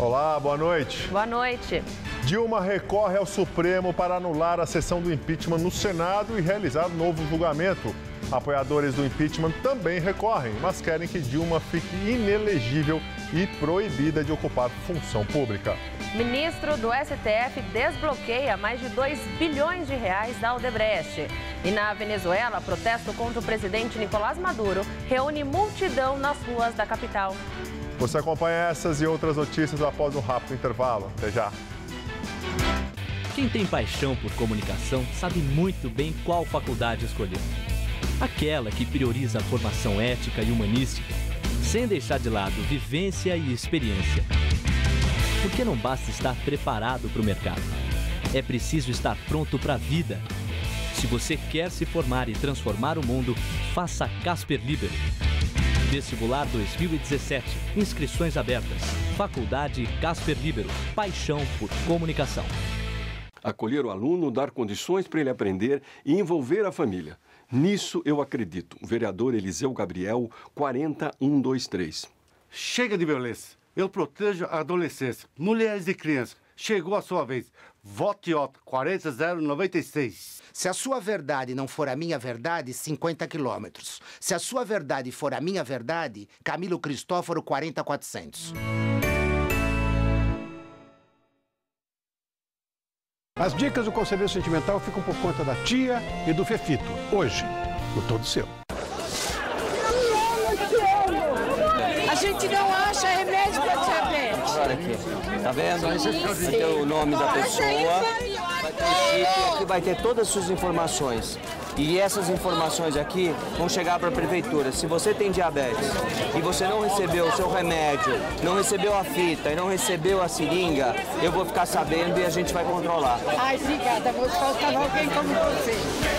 Olá, boa noite. Boa noite. Dilma recorre ao Supremo para anular a sessão do impeachment no Senado e realizar novo julgamento. Apoiadores do impeachment também recorrem, mas querem que Dilma fique inelegível e proibida de ocupar função pública. Ministro do STF desbloqueia mais de 2 bilhões de reais da Odebrecht. E na Venezuela, protesto contra o presidente Nicolás Maduro reúne multidão nas ruas da capital. Você acompanha essas e outras notícias após um rápido intervalo. Até já. Quem tem paixão por comunicação sabe muito bem qual faculdade escolher. Aquela que prioriza a formação ética e humanística, sem deixar de lado vivência e experiência. Porque não basta estar preparado para o mercado. É preciso estar pronto para a vida. Se você quer se formar e transformar o mundo, faça Casper Libero. Vestibular 2017. Inscrições abertas. Faculdade Casper Libero. Paixão por comunicação. Acolher o aluno, dar condições para ele aprender e envolver a família. Nisso eu acredito. O vereador Eliseu Gabriel, 40123. Chega de violência. Eu protejo a adolescência, mulheres e crianças. Chegou a sua vez. Vote Otto, 40096. Se a sua verdade não for a minha verdade, 50 quilômetros. Se a sua verdade for a minha verdade, Camilo Cristóforo, 40400. As dicas do Conselheiro Sentimental ficam por conta da tia e do Fefito. Hoje, no Todo Seu. A gente não acha remédio para diabetes. Olha aqui, tá vendo? Vai ter o nome da pessoa, vai ter o chip, aqui vai ter todas as suas informações. E essas informações aqui vão chegar para a prefeitura. Se você tem diabetes e você não recebeu o seu remédio, não recebeu a fita e não recebeu a seringa, eu vou ficar sabendo e a gente vai controlar. Ai, obrigada, vou faltar alguém como você.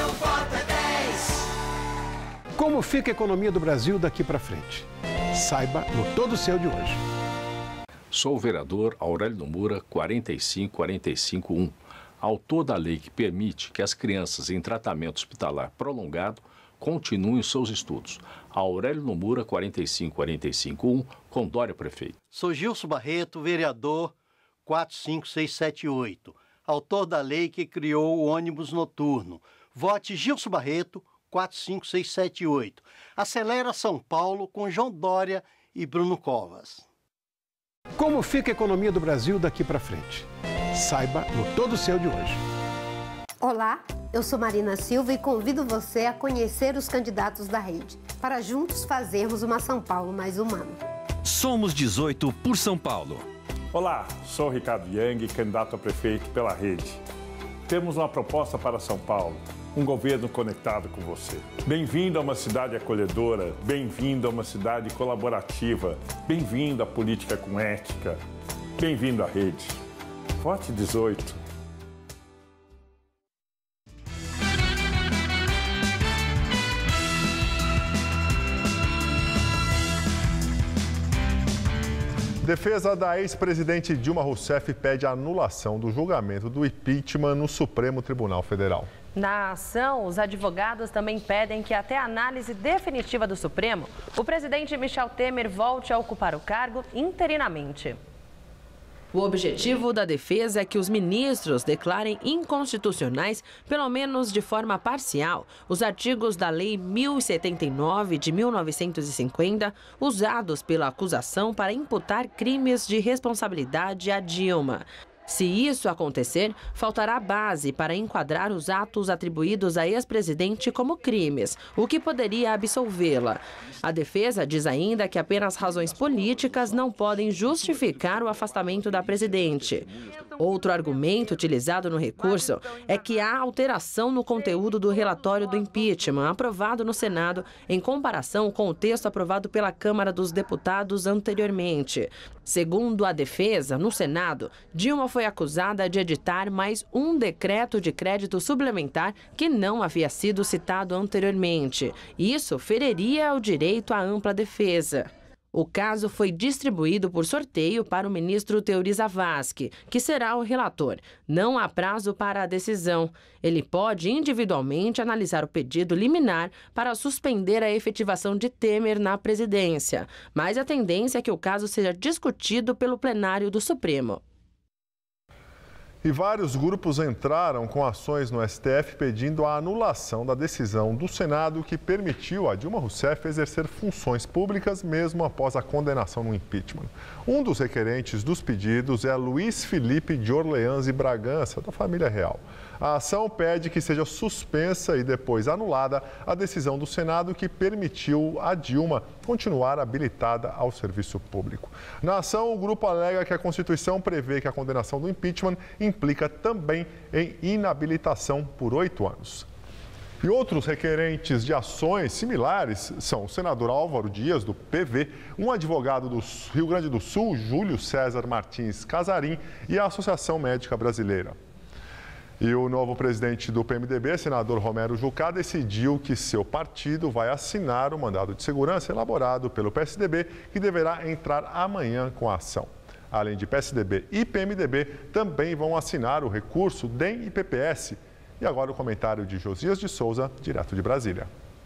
Como fica a economia do Brasil daqui para frente? Saiba no Todo Seu de hoje. Sou o vereador Aurélio Nomura, 45451. Autor da lei que permite que as crianças em tratamento hospitalar prolongado continuem seus estudos. Aurélio Nomura, 45451, com Dória Prefeito. Sou Gilson Barreto, vereador 45678. Autor da lei que criou o ônibus noturno. Vote Gilson Barreto, 45678. Acelera São Paulo com João Dória e Bruno Covas. Como fica a economia do Brasil daqui para frente? Saiba no Todo Seu de hoje. Olá, eu sou Marina Silva e convido você a conhecer os candidatos da rede, para juntos fazermos uma São Paulo mais humana. Somos 18 por São Paulo. Olá, sou Ricardo Yang, candidato a prefeito pela rede. Temos uma proposta para São Paulo, um governo conectado com você. Bem-vindo a uma cidade acolhedora, bem-vindo a uma cidade colaborativa, bem-vindo à política com ética, bem-vindo à rede. Vote 18. Defesa da ex-presidente Dilma Rousseff pede a anulação do julgamento do impeachment no Supremo Tribunal Federal. Na ação, os advogados também pedem que até a análise definitiva do Supremo, o presidente Michel Temer volte a ocupar o cargo interinamente. O objetivo da defesa é que os ministros declarem inconstitucionais, pelo menos de forma parcial, os artigos da Lei 1079 de 1950, usados pela acusação para imputar crimes de responsabilidade a Dilma. Se isso acontecer, faltará base para enquadrar os atos atribuídos à ex-presidente como crimes, o que poderia absolvê-la. A defesa diz ainda que apenas razões políticas não podem justificar o afastamento da presidente. Outro argumento utilizado no recurso é que há alteração no conteúdo do relatório do impeachment aprovado no Senado em comparação com o texto aprovado pela Câmara dos Deputados anteriormente. Segundo a defesa, no Senado, Dilma foi acusada de editar mais um decreto de crédito suplementar que não havia sido citado anteriormente. Isso feriria o direito à ampla defesa. O caso foi distribuído por sorteio para o ministro Teori Zavascki, que será o relator. Não há prazo para a decisão. Ele pode individualmente analisar o pedido liminar para suspender a efetivação de Temer na presidência. Mas a tendência é que o caso seja discutido pelo plenário do Supremo. E vários grupos entraram com ações no STF pedindo a anulação da decisão do Senado que permitiu a Dilma Rousseff exercer funções públicas mesmo após a condenação no impeachment. Um dos requerentes dos pedidos é Luiz Felipe de Orleans e Bragança, da família real. A ação pede que seja suspensa e depois anulada a decisão do Senado que permitiu a Dilma continuar habilitada ao serviço público. Na ação, o grupo alega que a Constituição prevê que a condenação do impeachment implica também em inabilitação por 8 anos. E outros requerentes de ações similares são o senador Álvaro Dias, do PV, um advogado do Rio Grande do Sul, Júlio César Martins Casarim, e a Associação Médica Brasileira. E o novo presidente do PMDB, senador Romero Jucá, decidiu que seu partido vai assinar o mandado de segurança elaborado pelo PSDB, que deverá entrar amanhã com a ação. Além de PSDB e PMDB, também vão assinar o recurso DEM e PPS. E agora o comentário de Josias de Souza, direto de Brasília.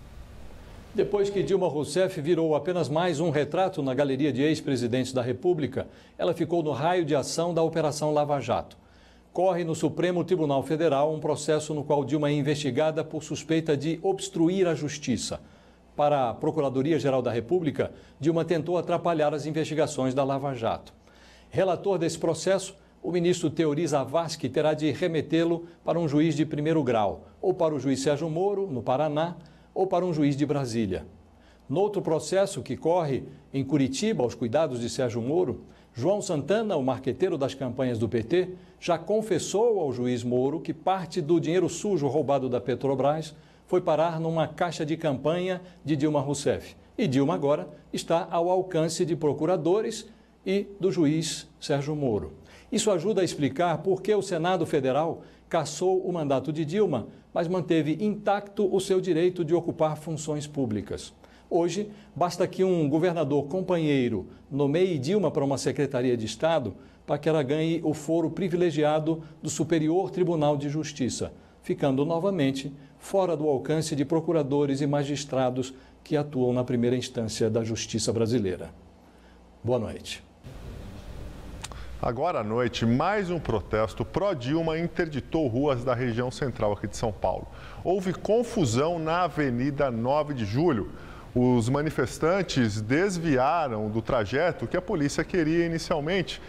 Depois que Dilma Rousseff virou apenas mais um retrato na galeria de ex-presidentes da República, ela ficou no raio de ação da Operação Lava Jato. Corre no Supremo Tribunal Federal um processo no qual Dilma é investigada por suspeita de obstruir a justiça. Para a Procuradoria-Geral da República, Dilma tentou atrapalhar as investigações da Lava Jato. Relator desse processo, o ministro Teori Zavascki terá de remetê-lo para um juiz de primeiro grau, ou para o juiz Sérgio Moro, no Paraná, ou para um juiz de Brasília. No outro processo, que corre em Curitiba, aos cuidados de Sérgio Moro, João Santana, o marqueteiro das campanhas do PT, já confessou ao juiz Moro que parte do dinheiro sujo roubado da Petrobras foi parar numa caixa de campanha de Dilma Rousseff. E Dilma agora está ao alcance de procuradores e do juiz Sérgio Moro. Isso ajuda a explicar por que o Senado Federal cassou o mandato de Dilma, mas manteve intacto o seu direito de ocupar funções públicas. Hoje, basta que um governador companheiro nomeie Dilma para uma secretaria de Estado para que ela ganhe o foro privilegiado do Superior Tribunal de Justiça, ficando novamente fora do alcance de procuradores e magistrados que atuam na primeira instância da Justiça brasileira. Boa noite. Agora à noite, mais um protesto pró-Dilma interditou ruas da região central aqui de São Paulo. Houve confusão na Avenida 9 de Julho. Os manifestantes desviaram do trajeto que a polícia queria inicialmente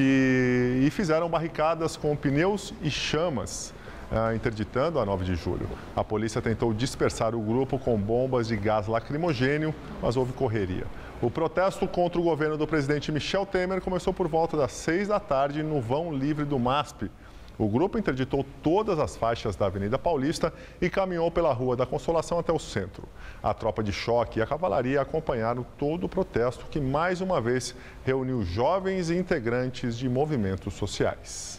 e fizeram barricadas com pneus e chamas, interditando a 9 de Julho. A polícia tentou dispersar o grupo com bombas de gás lacrimogênio, mas houve correria. O protesto contra o governo do presidente Michel Temer começou por volta das 6 da tarde no vão livre do MASP. O grupo interditou todas as faixas da Avenida Paulista e caminhou pela Rua da Consolação até o centro. A tropa de choque e a cavalaria acompanharam todo o protesto, que mais uma vez reuniu jovens e integrantes de movimentos sociais.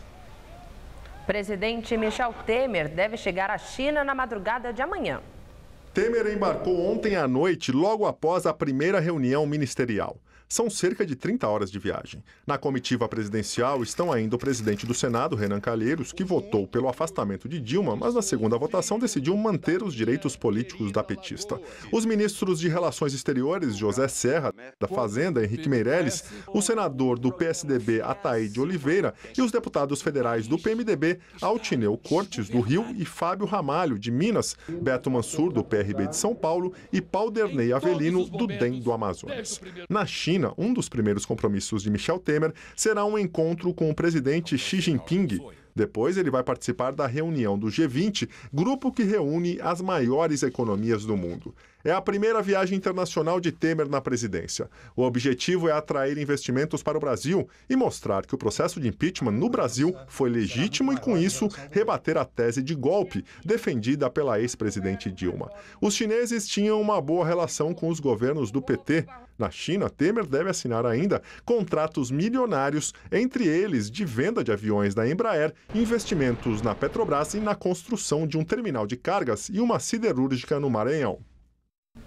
Presidente Michel Temer deve chegar à China na madrugada de amanhã. Temer embarcou ontem à noite, logo após a primeira reunião ministerial. São cerca de 30 horas de viagem. Na comitiva presidencial estão ainda o presidente do Senado, Renan Calheiros, que votou pelo afastamento de Dilma, mas na segunda votação decidiu manter os direitos políticos da petista. Os ministros de Relações Exteriores, José Serra, da Fazenda, Henrique Meirelles, o senador do PSDB, Ataíde Oliveira, e os deputados federais do PMDB, Altineu Cortes, do Rio, e Fábio Ramalho, de Minas, Beto Mansur, do PRB de São Paulo, e Paulderney Avelino, do DEM do Amazonas. Na China, um dos primeiros compromissos de Michel Temer será um encontro com o presidente Xi Jinping. Depois, ele vai participar da reunião do G20, grupo que reúne as maiores economias do mundo. É a primeira viagem internacional de Temer na presidência. O objetivo é atrair investimentos para o Brasil e mostrar que o processo de impeachment no Brasil foi legítimo e, com isso, rebater a tese de golpe defendida pela ex-presidente Dilma. Os chineses tinham uma boa relação com os governos do PT. Na China, Temer deve assinar ainda contratos milionários, entre eles de venda de aviões da Embraer, investimentos na Petrobras e na construção de um terminal de cargas e uma siderúrgica no Maranhão.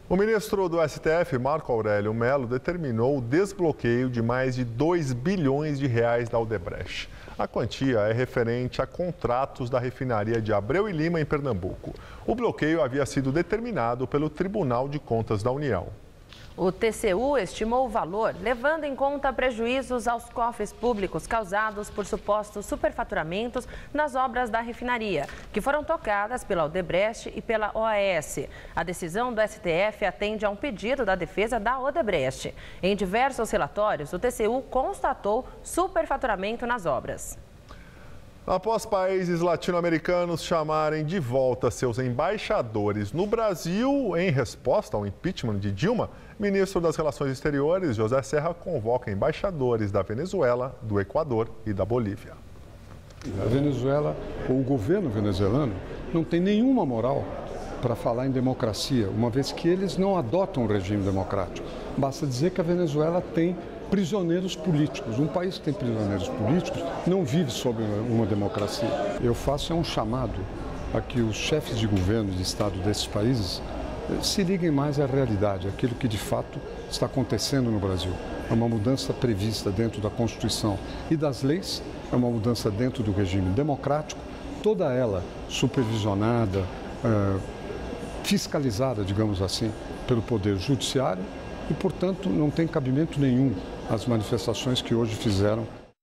O ministro do STF, Marco Aurélio Mello, determinou o desbloqueio de mais de 2 bilhões de reais da Odebrecht. A quantia é referente a contratos da refinaria de Abreu e Lima, em Pernambuco. O bloqueio havia sido determinado pelo Tribunal de Contas da União. O TCU estimou o valor, levando em conta prejuízos aos cofres públicos causados por supostos superfaturamentos nas obras da refinaria, que foram tocadas pela Odebrecht e pela OAS. A decisão do STF atende a um pedido da defesa da Odebrecht. Em diversos relatórios, o TCU constatou superfaturamento nas obras. Após países latino-americanos chamarem de volta seus embaixadores no Brasil em resposta ao impeachment de Dilma, o ministro das Relações Exteriores, José Serra, convoca embaixadores da Venezuela, do Equador e da Bolívia. A Venezuela, ou o governo venezuelano, não tem nenhuma moral para falar em democracia, uma vez que eles não adotam um regime democrático. Basta dizer que a Venezuela tem prisioneiros políticos. Um país que tem prisioneiros políticos não vive sob uma democracia. Eu faço um chamado a que os chefes de governo de Estado desses países se liguem mais à realidade, aquilo que de fato está acontecendo no Brasil. É uma mudança prevista dentro da Constituição e das leis, é uma mudança dentro do regime democrático, toda ela supervisionada, fiscalizada, digamos assim, pelo Poder Judiciário e, portanto, não tem cabimento nenhum as manifestações que hoje fizeram.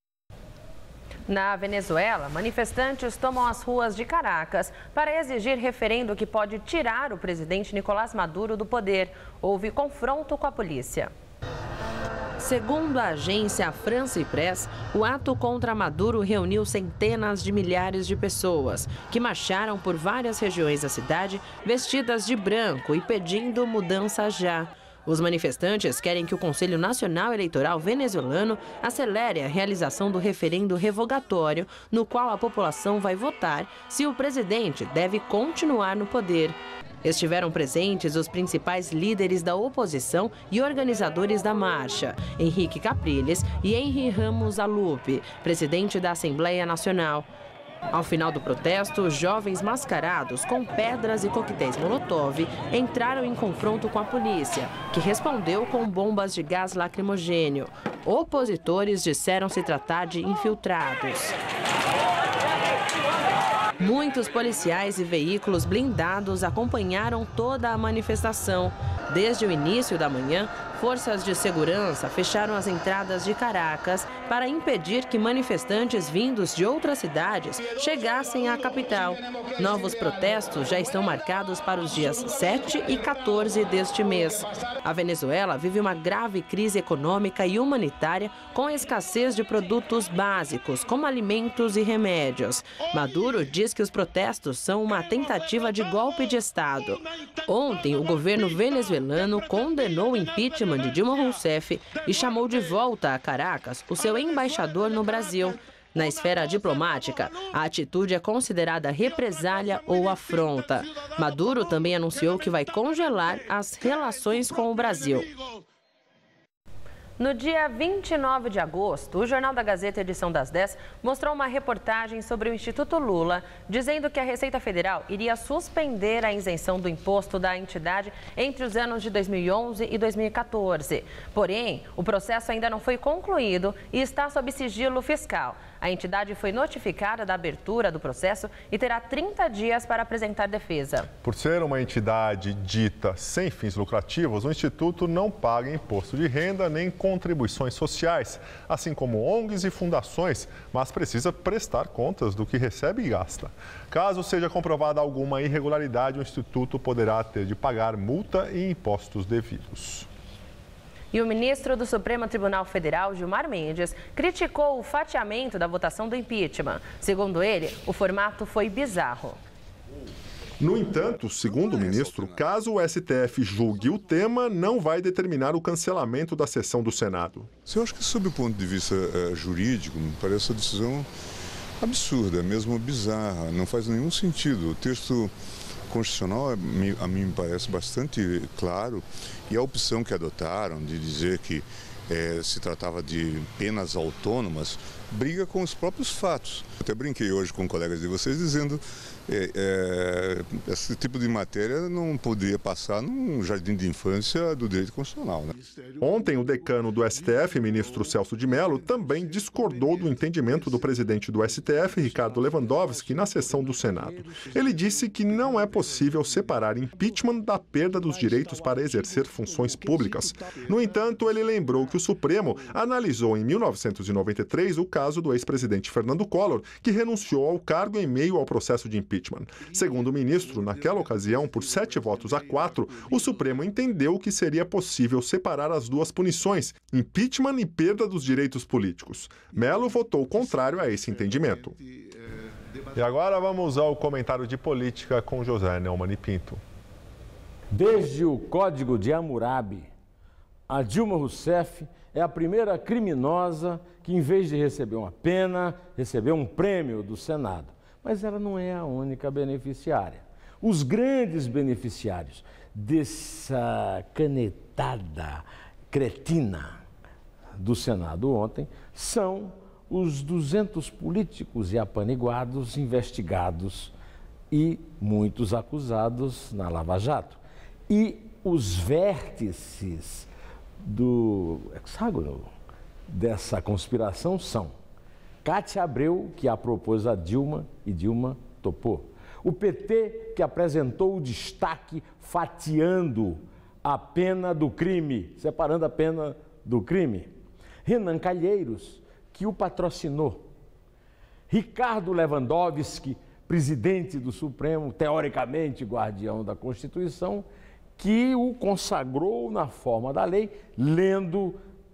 Na Venezuela, manifestantes tomam as ruas de Caracas para exigir referendo que pode tirar o presidente Nicolás Maduro do poder. Houve confronto com a polícia. Segundo a agência France Press, o ato contra Maduro reuniu centenas de milhares de pessoas que marcharam por várias regiões da cidade vestidas de branco e pedindo mudança já. Os manifestantes querem que o Conselho Nacional Eleitoral venezuelano acelere a realização do referendo revogatório, no qual a população vai votar se o presidente deve continuar no poder. Estiveram presentes os principais líderes da oposição e organizadores da marcha, Henrique Capriles e Henri Ramos Alupe, presidente da Assembleia Nacional. Ao final do protesto, jovens mascarados com pedras e coquetéis Molotov entraram em confronto com a polícia, que respondeu com bombas de gás lacrimogênio. Opositores disseram se tratar de infiltrados. Muitos policiais e veículos blindados acompanharam toda a manifestação. Desde o início da manhã, forças de segurança fecharam as entradas de Caracas para impedir que manifestantes vindos de outras cidades chegassem à capital. Novos protestos já estão marcados para os dias 7 e 14 deste mês. A Venezuela vive uma grave crise econômica e humanitária com a escassez de produtos básicos, como alimentos e remédios. Maduro diz que os protestos são uma tentativa de golpe de Estado. Ontem, o governo venezuelano condenou o impeachment de Dilma Rousseff e chamou de volta a Caracas o seu embaixador no Brasil. Na esfera diplomática, a atitude é considerada represália ou afronta. Maduro também anunciou que vai congelar as relações com o Brasil. No dia 29 de agosto, o Jornal da Gazeta, edição das 10, mostrou uma reportagem sobre o Instituto Lula, dizendo que a Receita Federal iria suspender a isenção do imposto da entidade entre os anos de 2011 e 2014. Porém, o processo ainda não foi concluído e está sob sigilo fiscal. A entidade foi notificada da abertura do processo e terá 30 dias para apresentar defesa. Por ser uma entidade dita sem fins lucrativos, o Instituto não paga imposto de renda nem contribuições sociais, assim como ONGs e fundações, mas precisa prestar contas do que recebe e gasta. Caso seja comprovada alguma irregularidade, o Instituto poderá ter de pagar multa e impostos devidos. E o ministro do Supremo Tribunal Federal, Gilmar Mendes, criticou o fatiamento da votação do impeachment. Segundo ele, o formato foi bizarro. No entanto, segundo o ministro, caso o STF julgue o tema, não vai determinar o cancelamento da sessão do Senado. Eu acho que, sob o ponto de vista jurídico, me parece a decisão absurda, mesmo bizarra, não faz nenhum sentido. O texto constitucional, a mim me parece bastante claro, e a opção que adotaram de dizer que se tratava de penas autônomas, briga com os próprios fatos. Até brinquei hoje com colegas de vocês dizendo esse tipo de matéria não poderia passar num jardim de infância do direito constitucional, né? Ontem, o decano do STF, ministro Celso de Mello, também discordou do entendimento do presidente do STF, Ricardo Lewandowski, na sessão do Senado. Ele disse que não é possível separar impeachment da perda dos direitos para exercer funções públicas. No entanto, ele lembrou que o Supremo analisou em 1993 o caso do ex-presidente Fernando Collor, que renunciou ao cargo em meio ao processo de impeachment. Segundo o ministro, naquela ocasião, por 7-4, o Supremo entendeu que seria possível separar as duas punições, impeachment e perda dos direitos políticos. Mello votou contrário a esse entendimento. E agora vamos ao comentário de política com José Neumann e Pinto. Desde o Código de Hammurabi, a Dilma Rousseff é a primeira criminosa que, em vez de receber uma pena, recebeu um prêmio do Senado. Mas ela não é a única beneficiária. Os grandes beneficiários dessa canetada cretina do Senado ontem são os 200 políticos e apaniguados investigados e muitos acusados na Lava Jato. E os vértices do hexágono dessa conspiração são Cátia Abreu, que a propôs a Dilma e Dilma topou. O PT, que apresentou o destaque fatiando a pena do crime, separando a pena do crime. Renan Calheiros, que o patrocinou. Ricardo Lewandowski, presidente do Supremo, teoricamente guardião da Constituição, que o consagrou na forma da lei, lendo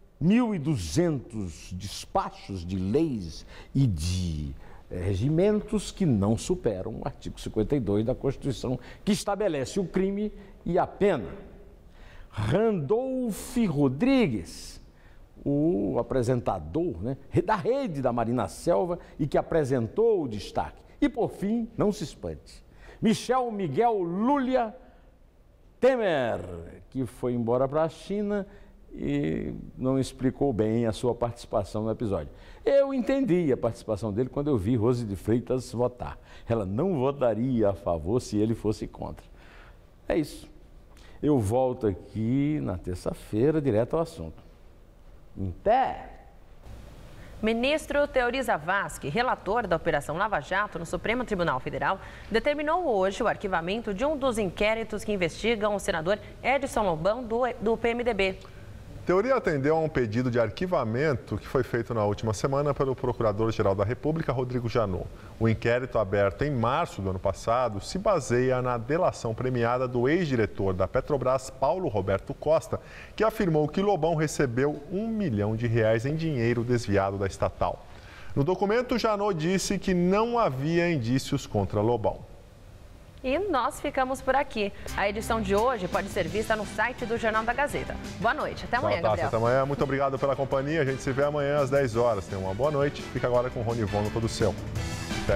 1.200 despachos de leis e de regimentos que não superam o artigo 52 da Constituição, que estabelece o crime e a pena. Randolph Rodrigues, o apresentador, né, da rede da Marina Selva e que apresentou o destaque. E, por fim, não se espante, Michel Miguel Lula Temer, que foi embora para a China e não explicou bem a sua participação no episódio. Eu entendi a participação dele quando eu vi Rose de Freitas votar. Ela não votaria a favor se ele fosse contra. É isso. Eu volto aqui na terça-feira, direto ao assunto. Até! Ministro Teori Zavascki, relator da Operação Lava Jato no Supremo Tribunal Federal, determinou hoje o arquivamento de um dos inquéritos que investigam o senador Edson Lobão do PMDB. Teori atendeu a um pedido de arquivamento que foi feito na última semana pelo Procurador-Geral da República, Rodrigo Janot. O inquérito, aberto em março do ano passado, se baseia na delação premiada do ex-diretor da Petrobras, Paulo Roberto Costa, que afirmou que Lobão recebeu R$1 milhão em dinheiro desviado da estatal. No documento, Janot disse que não havia indícios contra Lobão. E nós ficamos por aqui. A edição de hoje pode ser vista no site do Jornal da Gazeta. Boa noite. Até amanhã, Gabriel. Até amanhã. Muito obrigado pela companhia. A gente se vê amanhã às 10 horas. Tenha uma boa noite. Fica agora com o Rony Von no Todo Seu. Até.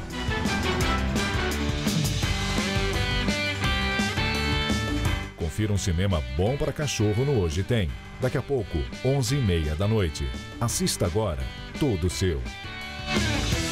Confira um cinema bom para cachorro no Hoje Tem. Daqui a pouco, 11h30 da noite. Assista agora Todo Seu.